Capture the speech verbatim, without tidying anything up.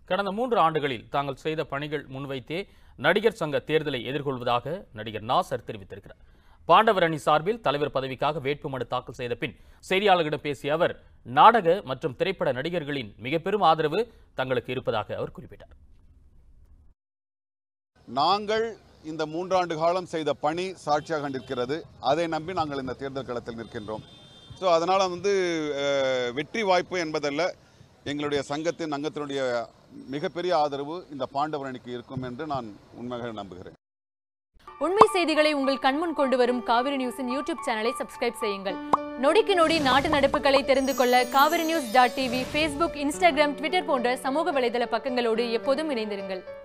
கடந்த மூன்று ஆண்டுகளில் தாங்கள் செய்த பணிகள் முன்வைத்தே நடிகர் சங்க தேர்தலை எதிர்கொள்வதாக நடிகர் நாசர் தெரிவித்திருக்கிறார். பாண்டவர் அணி சார்பில் தலைவர் பதவிக்காக வேட்புமனு தாக்கல் செய்த பின் செய்தியாளர்களிடம் பேசிய அவர் நாடக மற்றும் திரைப்பட நடிகர்களின் மிக பெரும் ஆதரவு தங்களுக்கு இருப்பதாக அவர் குறிப்பிட்டார். நாங்கள் இந்த மூன்றாண்டு காலம் செய்த பணி சாட்சியாக நிற்கிறது. அதை நம்பி நாங்கள் இந்த தேர்தல் களத்தில் நிற்கின்றோம். ஸோ அதனால் வந்து வெற்றி வாய்ப்பு என்பதல்ல, எங்களுடைய சங்கத்தின் அங்கத்தினுடைய மிகப்பெரிய ஆதரவு இந்த பாண்டவர் அணிக்கு இருக்கும் என்று நான் உண்மையாக நம்புகிறேன். உண்மை செய்திகளை உங்கள் கண்முன் கொண்டு வரும் காவிரி நியூஸின் யூடியூப் சேனலை சப்ஸ்கிரைப் செய்யுங்கள். நொடிக்கு நொடி நாட்டு நடப்புகளை தெரிந்து கொள்ள Kaveri news dot TV, Facebook, Instagram, Twitter போன்ற சமூக வலைதள பக்கங்களோடு எப்போதும் இணைந்திருங்கள்.